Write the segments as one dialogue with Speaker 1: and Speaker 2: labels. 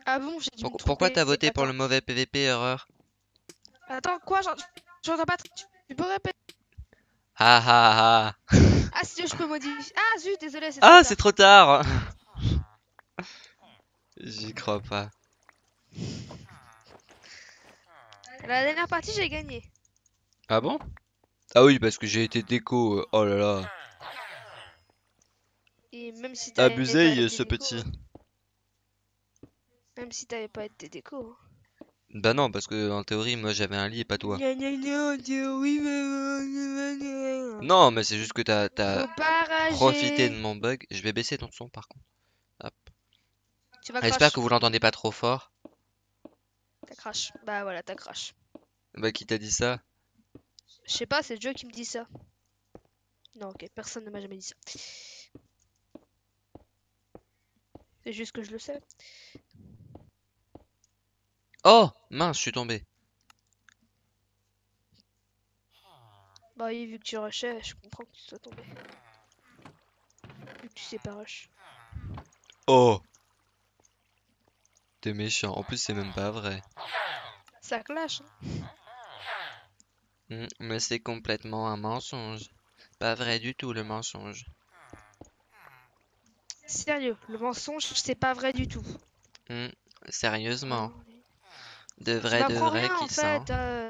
Speaker 1: Ah bon, j'ai dû me
Speaker 2: Pourquoi
Speaker 1: tromper.
Speaker 2: t'as voté pour
Speaker 1: Attends.
Speaker 2: le mauvais PVP erreur?
Speaker 1: Attends, quoi? J'entends pas. Tu peux répéter?
Speaker 2: Ah ah ah.
Speaker 1: Ah, si je peux modifier. Ah, zut, désolé, c'est trop
Speaker 2: Ah, c'est
Speaker 1: tard.
Speaker 2: trop tard. J'y crois pas.
Speaker 1: La dernière partie, j'ai gagné.
Speaker 2: Ah bon? Ah oui, parce que j'ai été déco. Oh là là.
Speaker 1: Et même si t'avais pas
Speaker 2: Abusé,
Speaker 1: été
Speaker 2: ce
Speaker 1: déco,
Speaker 2: petit.
Speaker 1: hein. Même si t'avais pas été déco, hein.
Speaker 2: Bah non, parce que en théorie, moi j'avais un lit et pas toi.
Speaker 1: Gna gna gna, oui,
Speaker 2: Non, mais c'est juste que t'as
Speaker 1: faut pas
Speaker 2: profité de
Speaker 1: rager.
Speaker 2: mon bug. Je vais baisser ton son par contre. Hop.
Speaker 1: Tu vas
Speaker 2: J'espère
Speaker 1: crash.
Speaker 2: que vous l'entendez pas trop fort.
Speaker 1: T'as crash. Bah voilà, t'as crash.
Speaker 2: Bah qui t'a dit ça?
Speaker 1: Je sais pas, c'est Joe qui me dit ça. Non, ok, personne ne m'a jamais dit ça. C'est juste que je le sais.
Speaker 2: Oh! Mince, je suis tombé.
Speaker 1: Bah oui, vu que tu rushais, je comprends que tu sois tombé. Vu que tu sais pas rush.
Speaker 2: Oh! T'es méchant. En plus, c'est même pas vrai.
Speaker 1: Ça clash, hein.
Speaker 2: Mais c'est complètement un mensonge. Pas vrai du tout le mensonge.
Speaker 1: Sérieux, le mensonge, c'est pas vrai du tout.
Speaker 2: Hmm, Sérieusement.
Speaker 1: Oh,
Speaker 2: De
Speaker 1: tu m'apprends
Speaker 2: vrai
Speaker 1: rien
Speaker 2: qui
Speaker 1: en
Speaker 2: sent.
Speaker 1: fait.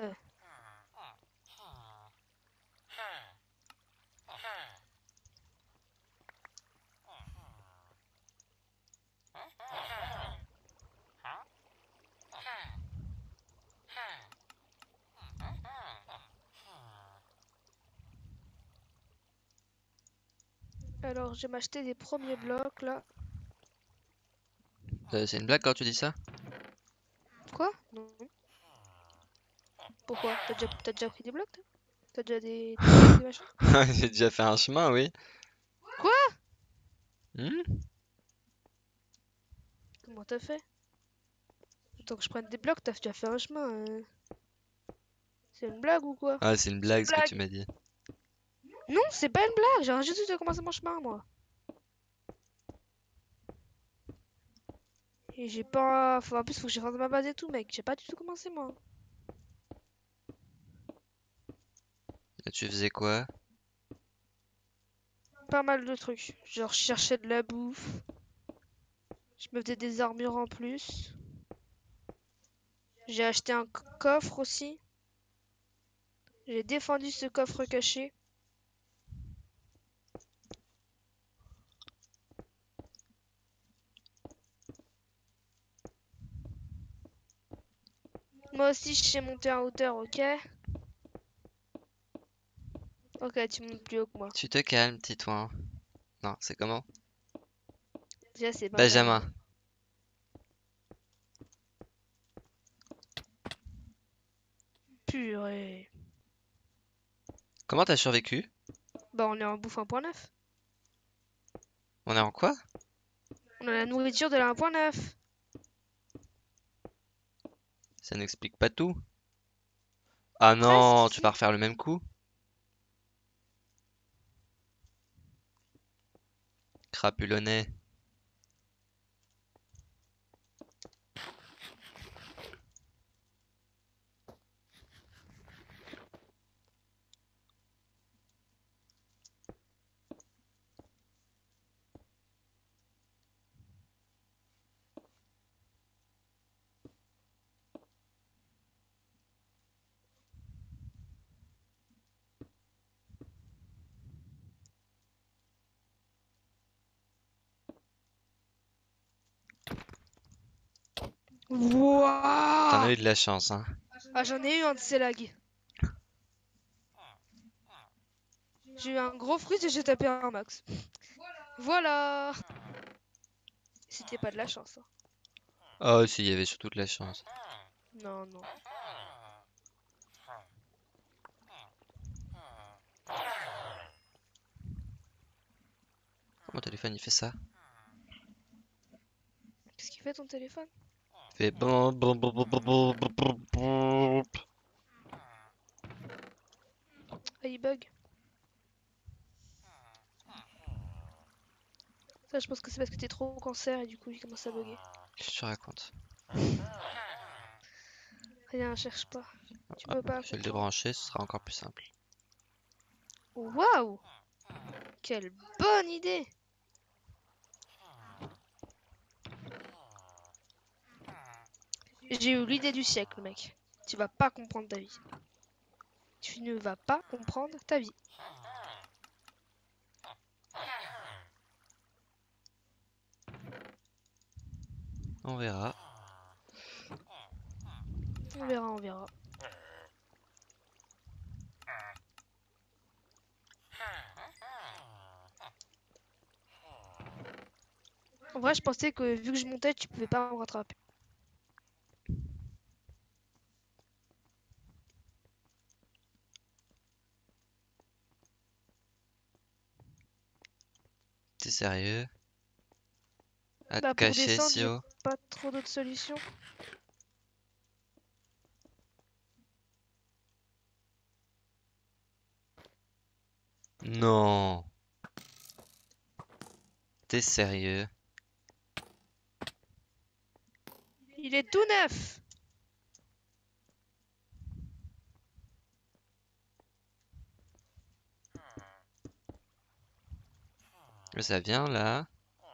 Speaker 1: Alors, je vais m'acheter des premiers blocs là.
Speaker 2: C'est une blague quand tu dis ça?
Speaker 1: Quoi? Non. Pourquoi? T'as déjà pris des blocs, toi? T'as déjà des trucs, des machins?
Speaker 2: J'ai déjà fait un chemin, oui.
Speaker 1: Quoi?
Speaker 2: Hmm.
Speaker 1: Comment t'as fait? Tant que je prenne des blocs, t'as déjà fait un chemin. C'est une blague ou quoi?
Speaker 2: Ah, c'est une
Speaker 1: C'est une
Speaker 2: blague ce que tu
Speaker 1: blague.
Speaker 2: m'as dit.
Speaker 1: Non, c'est pas une blague. J'ai juste de commencer mon chemin, moi. Et j'ai pas. En plus, faut que j'ai fait ma base et tout, mec. J'ai pas du tout commencé, moi.
Speaker 2: Et tu faisais quoi?
Speaker 1: Pas mal de trucs. Genre, je cherchais de la bouffe. Je me faisais des armures en plus. J'ai acheté un coffre aussi. J'ai défendu ce coffre caché. Moi aussi, je sais monter en hauteur, ok? Ok, tu montes plus haut que moi.
Speaker 2: Tu te calmes, Titouan. Non, c'est comment?
Speaker 1: Déjà, c'est Benjamin.
Speaker 2: Benjamin.
Speaker 1: Purée.
Speaker 2: Comment t'as survécu?
Speaker 1: Bah, on est en bouffe 1.9.
Speaker 2: On est en quoi?
Speaker 1: On a la nourriture de la 1.9.
Speaker 2: Ça n'explique pas tout. Ah
Speaker 1: Presque,
Speaker 2: non, tu vas
Speaker 1: si.
Speaker 2: refaire le même coup? Crapulonnet. T'en as
Speaker 1: Wouah!
Speaker 2: eu de la chance, hein.
Speaker 1: Ah, j'en ai eu un de ces lags. J'ai eu un gros fruit et j'ai tapé un max. Voilà! C'était pas de la chance, hein.
Speaker 2: Oh si, il y avait surtout de la chance.
Speaker 1: Non, non.
Speaker 2: Mon téléphone il fait ça.
Speaker 1: Qu'est-ce qu'il fait ton téléphone?
Speaker 2: Il fait bon bon bon bon bon bon bon bon bon.
Speaker 1: Ah, il bug. Ça, je pense que c'est parce que t'es trop au cancer et du coup, il commence à bugger.
Speaker 2: Qu'est-ce que tu racontes?
Speaker 1: Rien, cherche pas. Tu
Speaker 2: Ah,
Speaker 1: peux pas
Speaker 2: je vais le
Speaker 1: comprendre.
Speaker 2: débrancher, ce sera encore plus simple.
Speaker 1: Waouh! Quelle bonne idée! J'ai eu l'idée du siècle, mec. Tu vas pas comprendre ta vie. Tu ne vas pas comprendre ta vie.
Speaker 2: On verra.
Speaker 1: On verra, on verra. En vrai, je pensais que vu que je montais, tu pouvais pas me rattraper.
Speaker 2: T'es sérieux? À te
Speaker 1: Bah pour
Speaker 2: cacher
Speaker 1: descendre,
Speaker 2: si
Speaker 1: j'ai
Speaker 2: haut?
Speaker 1: pas trop d'autres solutions.
Speaker 2: Non. T'es sérieux?
Speaker 1: Il est tout neuf!
Speaker 2: Ça vient là?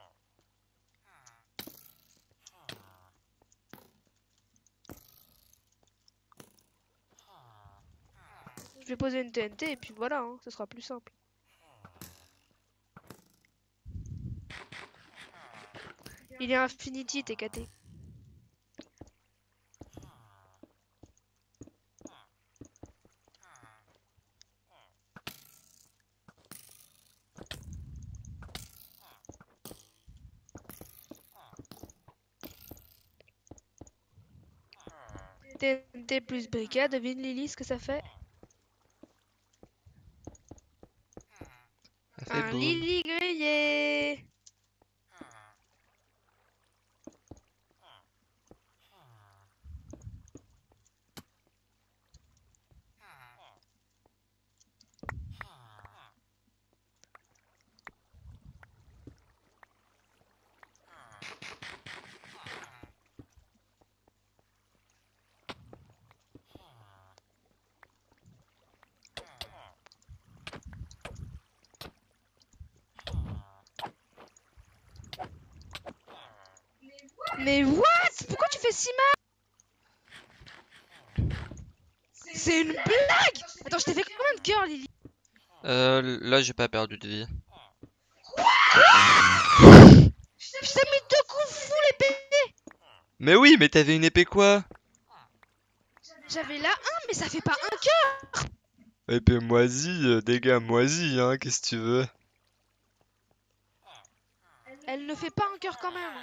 Speaker 1: Je vais poser une TNT et puis voilà, hein, ce sera plus simple. Il est Infinity, TKT. TNT plus brigade, devine Lily ce que ça fait?
Speaker 2: Ça fait
Speaker 1: Un
Speaker 2: boum.
Speaker 1: Lily grillé! Mais what? Pourquoi tu fais si mal? C'est une blague! Attends, je t'ai fait combien de cœurs, Lily?
Speaker 2: Là j'ai pas perdu de vie.
Speaker 1: Je t'ai mis deux coups fous l'épée!
Speaker 2: Mais oui, mais t'avais une épée quoi?
Speaker 1: J'avais là un, mais ça fait pas un cœur!
Speaker 2: Épée moisie, dégâts moisis, hein, qu'est-ce que tu veux?
Speaker 1: Elle ne fait pas un cœur quand même.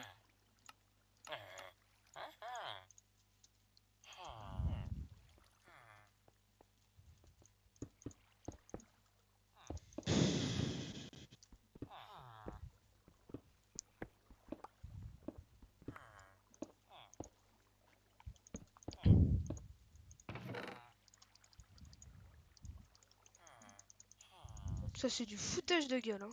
Speaker 1: Ça c'est du foutage de gueule. Hein.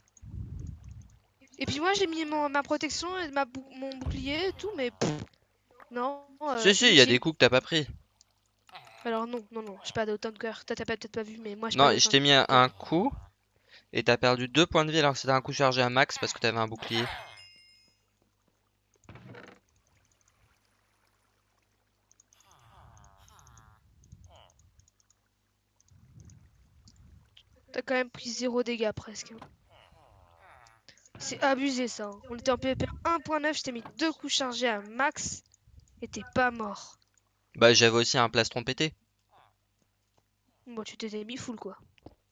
Speaker 1: Et puis moi j'ai mis ma protection et mon bouclier et tout, mais pff, non,
Speaker 2: Si, si, il y a des
Speaker 1: inutile.
Speaker 2: coups que t'as pas pris.
Speaker 1: Alors non, non, non, j'ai pas d'autant de cœur. T'as peut-être pas vu, mais moi j'ai pas
Speaker 2: Non, je
Speaker 1: d'autant
Speaker 2: t'ai mis
Speaker 1: de cœur.
Speaker 2: un coup et t'as perdu 2 points de vie alors que c'était un coup chargé à max parce que t'avais un bouclier.
Speaker 1: T'as quand même pris 0 dégâts presque. Hein. C'est abusé ça. Hein. On était en PvP 1.9, je t'ai mis 2 coups chargés à max et t'es pas mort.
Speaker 2: Bah j'avais aussi un plastron pété.
Speaker 1: Bon, tu t'étais mis full quoi.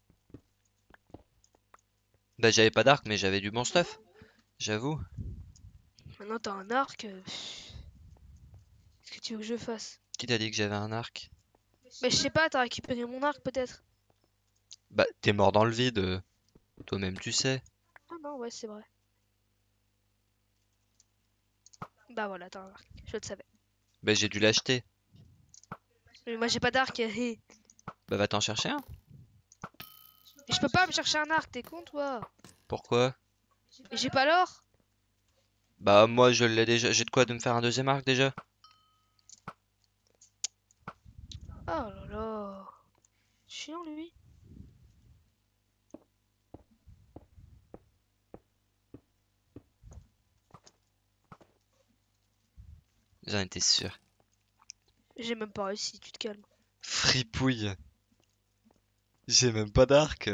Speaker 2: Bah j'avais pas d'arc mais j'avais du bon stuff. J'avoue.
Speaker 1: Maintenant t'as un arc. Qu'est-ce que tu veux que je fasse?
Speaker 2: Qui t'a dit que j'avais un arc?
Speaker 1: Mais je sais pas, t'as récupéré mon arc peut-être?
Speaker 2: Bah t'es mort dans le vide. Toi-même tu sais.
Speaker 1: Ah non, ouais, c'est vrai. Bah voilà, t'as un arc. Je le savais.
Speaker 2: Bah j'ai dû l'acheter.
Speaker 1: Mais moi j'ai pas d'arc. Et
Speaker 2: Bah va t'en chercher un.
Speaker 1: je peux pas me chercher un arc, t'es con toi?
Speaker 2: Pourquoi?
Speaker 1: Et j'ai pas l'or.
Speaker 2: Bah moi je l'ai déjà. J'ai de quoi de me faire un deuxième arc déjà.
Speaker 1: Oh là là. Chiant lui.
Speaker 2: J'en étais sûr.
Speaker 1: J'ai même pas réussi, tu te calmes.
Speaker 2: Fripouille. J'ai même pas d'arc.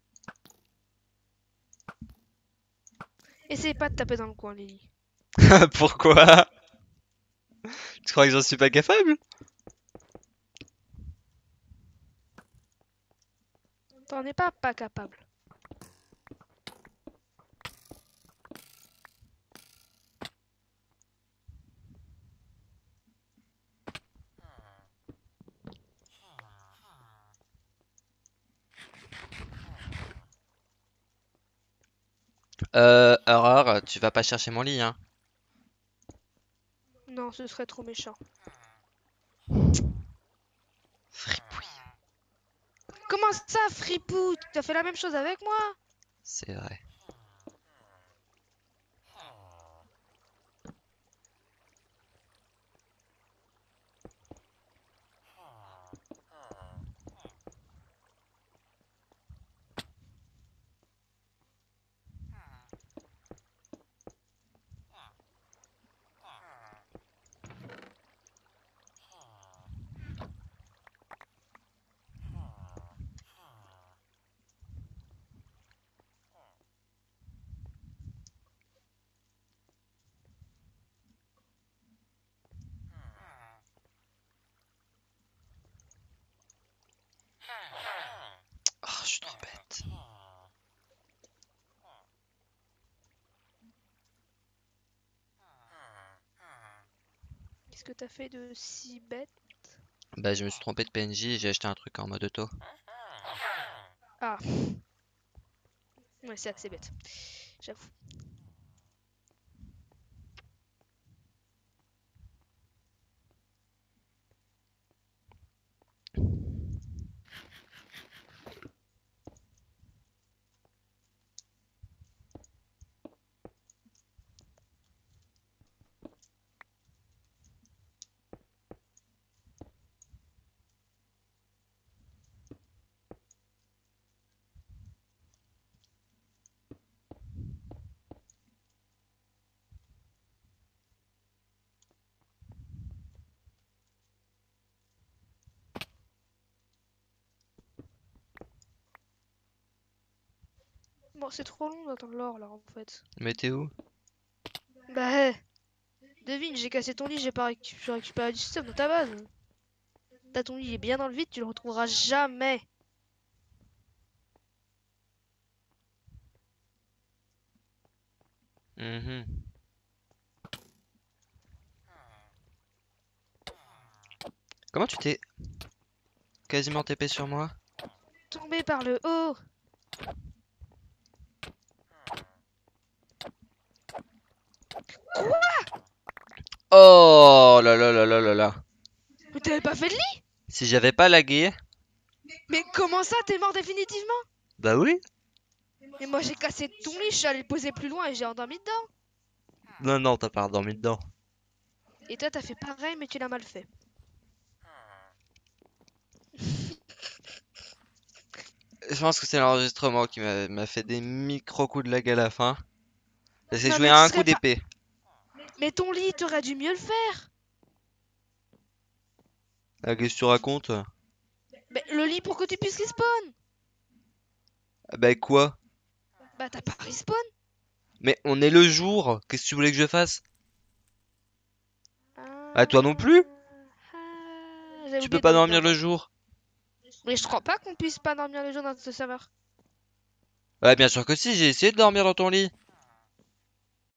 Speaker 1: Essaye pas de taper dans le coin, Lily.
Speaker 2: Pourquoi? Tu crois que j'en suis pas capable?
Speaker 1: T'en es pas capable.
Speaker 2: Aurore, tu vas pas chercher mon lit, hein?
Speaker 1: Non, ce serait trop méchant.
Speaker 2: Fripouille.
Speaker 1: Comment ça, fripou? Tu as fait la même chose avec moi?
Speaker 2: C'est vrai. Oh, je suis trop bête.
Speaker 1: Qu'est-ce que t'as fait de si bête?
Speaker 2: Bah je me suis trompé de PNJ et j'ai acheté un truc en mode auto.
Speaker 1: Ah, ouais, c'est assez bête. J'avoue. Bon, c'est trop long d'attendre l'or là en fait.
Speaker 2: Mais t'es où?
Speaker 1: Bah, devine, j'ai cassé ton lit, j'ai récupéré du stuff dans ta base. T'as ton lit, il est bien dans le vide, tu le retrouveras jamais.
Speaker 2: Mhm. Comment tu t'es quasiment TP sur moi?
Speaker 1: Tombé par le haut.
Speaker 2: Oh là là là là là là.
Speaker 1: Mais t'avais pas fait de lit?
Speaker 2: Si j'avais pas lagué,
Speaker 1: Mais comment ça, t'es mort définitivement?
Speaker 2: bah oui.
Speaker 1: Mais moi j'ai cassé ton lit, je suis allé le poser plus loin et j'ai endormi dedans.
Speaker 2: Non, non, t'as pas redormi dedans.
Speaker 1: Et toi t'as fait pareil mais tu l'as mal fait.
Speaker 2: Je pense que c'est l'enregistrement qui m'a fait des micro-coups de lag à la fin. J'ai
Speaker 1: Non
Speaker 2: joué
Speaker 1: mais
Speaker 2: à
Speaker 1: tu
Speaker 2: un coup
Speaker 1: serais pas...
Speaker 2: d'épée.
Speaker 1: Mais ton lit, t'aurais dû mieux le faire.
Speaker 2: Ah, qu'est-ce que tu racontes?
Speaker 1: Mais le lit pour que tu puisses respawn.
Speaker 2: Ah bah quoi?
Speaker 1: Bah t'as pas respawn.
Speaker 2: Mais on est le jour. Qu'est-ce que tu voulais que je fasse? Ah, toi non plus?
Speaker 1: J'avais
Speaker 2: Tu peux
Speaker 1: oublié
Speaker 2: pas
Speaker 1: de
Speaker 2: dormir le
Speaker 1: pardon.
Speaker 2: jour?
Speaker 1: Mais je crois pas qu'on puisse pas dormir le jour dans ce serveur.
Speaker 2: Ouais, bien sûr que si, j'ai essayé de dormir dans ton lit.